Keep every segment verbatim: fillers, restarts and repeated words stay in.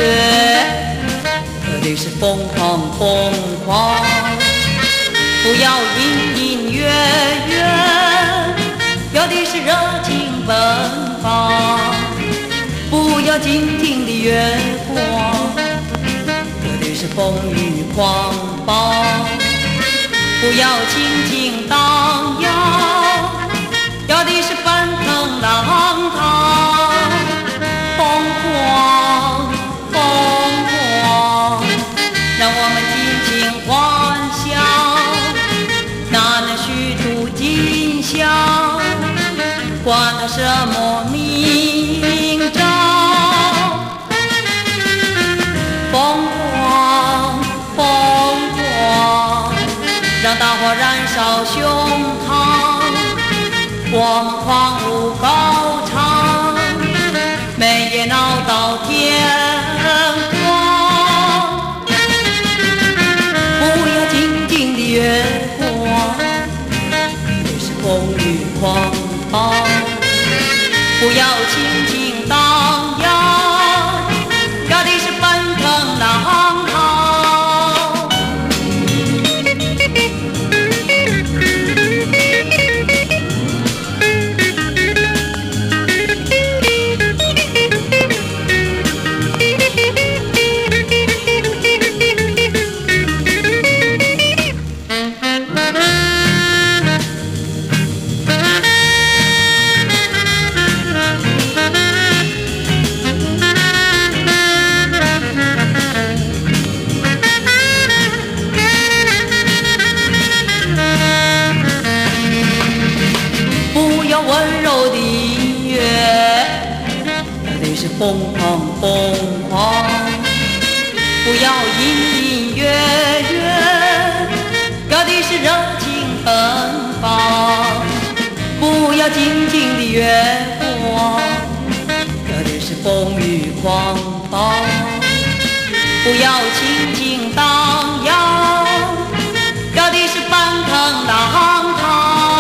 乐，要的是疯狂疯狂，不要隐隐约约，要的是热情奔放，不要静静的月光，要的是风雨狂暴，不要轻轻荡漾，要的是奔腾浪涛，疯狂疯狂，让我们尽情幻想，那能虚度今宵，管它什么明朝，疯狂疯狂，让大火燃烧胸膛，我们狂舞高唱，每夜闹到天光，不要静静的月光，也是风雨狂暴，不要轻轻荡漾，要的是奔腾浪涛。疯狂疯狂，不要隐隐约约，要的是热情奔放，不要静静的月光，要的是风雨狂暴，不要轻轻荡漾，要的是奔腾浪涛。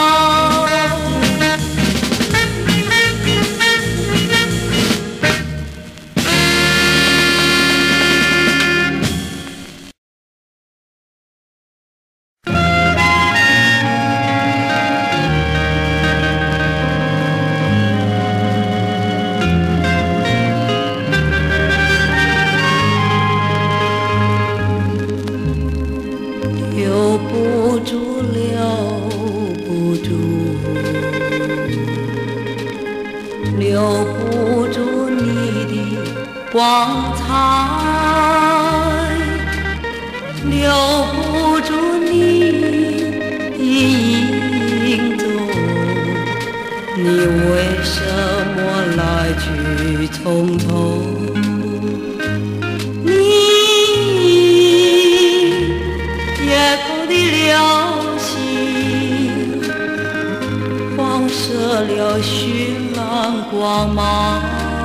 光彩留不住你的影踪，你为什么来去匆匆？你夜空的流星放射了绚烂光芒，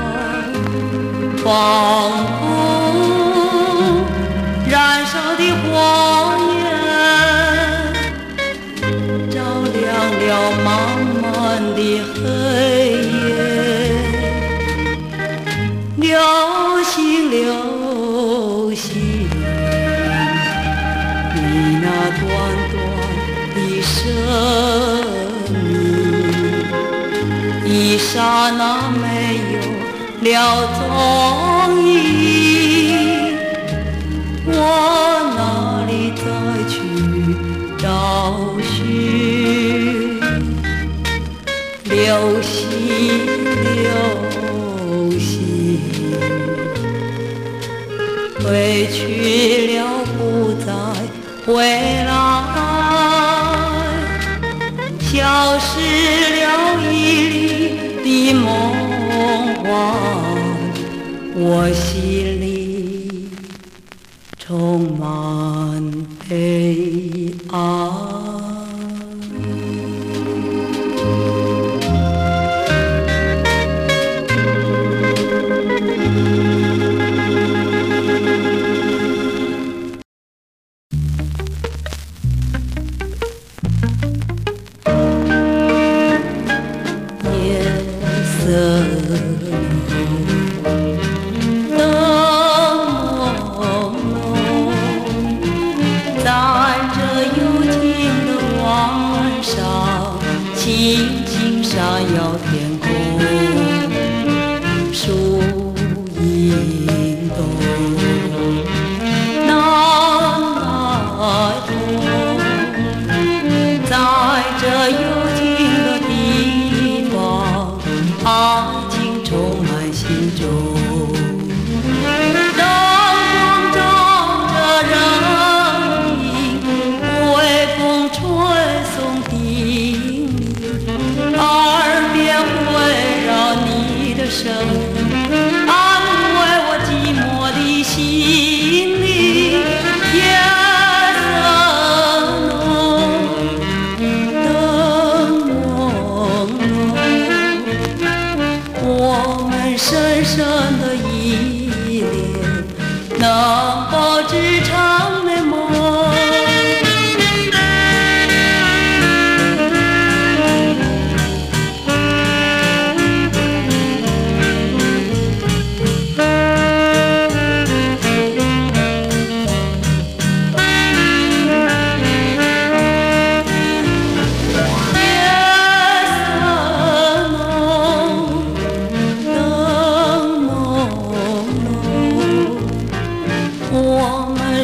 仿佛燃烧的火焰，照亮了漫漫的黑夜。流星流星，你那短短的生命，一刹那没有了踪影，我哪里再去找寻？流星流星，回去了不再回来，消失了一粒的梦幻，我心里充满悲哀。夜色里灯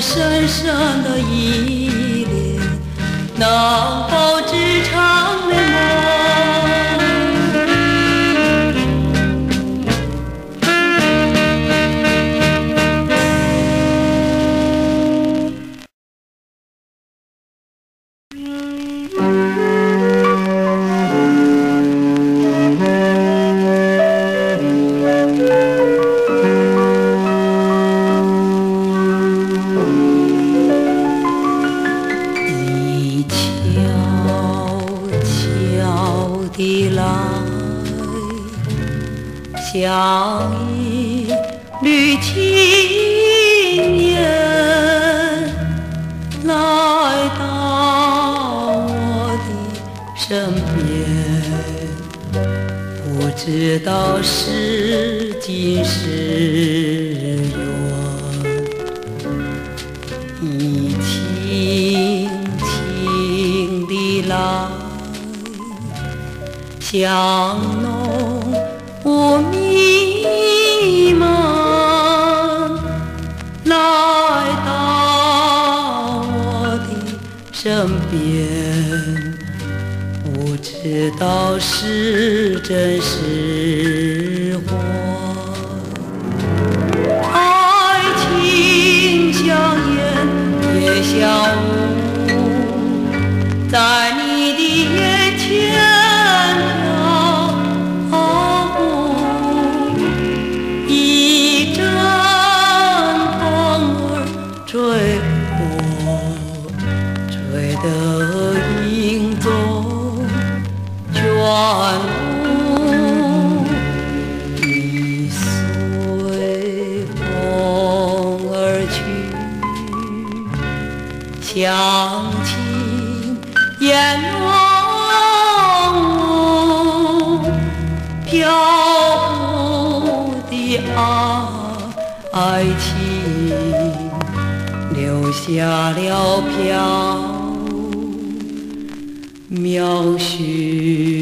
深深的依恋，能否织成美梦？像一缕青烟来到我的身边，不知道是近是远，你轻轻地来，像浓雾弥漫，来到我的身边，不知道是真是幻。爱情像烟也像雾，在你的眼前追我，追得云中卷入，你随风而去，想起烟浓雾飘忽的爱情，留下了飘渺絮。